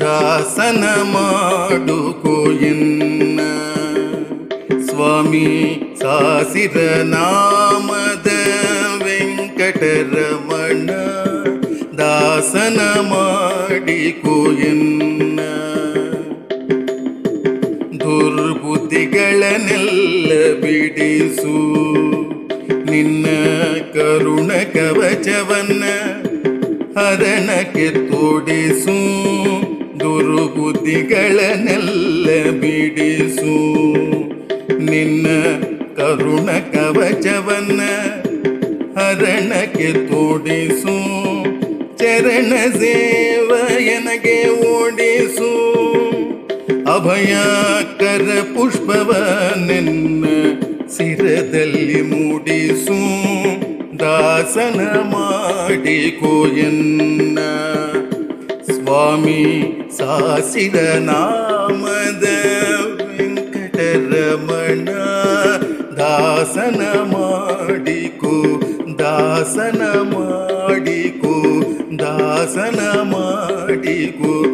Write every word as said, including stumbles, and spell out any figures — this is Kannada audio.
ದಾಸನ ಮಾಡುಕೋ ಎನ್ನ ಸ್ವಾಮಿ ಸಾಸಿರ ನಾಮದ ವೆಂಕಟರಮಣ ದಾಸನ ಮಾಡಿಕೋ ಎನ್ನ ದುರ್ಬುದ್ಧಿಗಳನ್ನೆಲ್ಲ ಬಿಡಿಸು ನಿನ್ನ ಕರುಣ ಕವಚವನ್ನ ಹರಣಕ್ಕೆ ತೋಡಿಸು ದುರ್ಬುದ್ಧಿಗಳನ್ನೆಲ್ಲ ಬಿಡಿಸು ನಿನ್ನ ಕರುಣ ಕವಚವನ್ನ ಹರಣಕ್ಕೆ ತೋಡಿಸು ಚರಣ ಸೇವಯನಗೆ ಓಡಿಸು ಅಭಯಕರ ಪುಷ್ಪವ ನಿನ್ನ ಶಿರದಲ್ಲಿ ಮೂಡಿಸು ದಾಸನ ಮಾಡಿಕೋ ಎನ್ನ ಸ್ವಾಮಿ ಸಾಸಿರ ನಾಮದ ವೆಂಕಟರಮಣ ದಾಸನ ಮಾಡಿಕೋ ದಾಸನ ಮಾಡಿಕೋ ದಾಸನ ಮಾಡಿಕೋ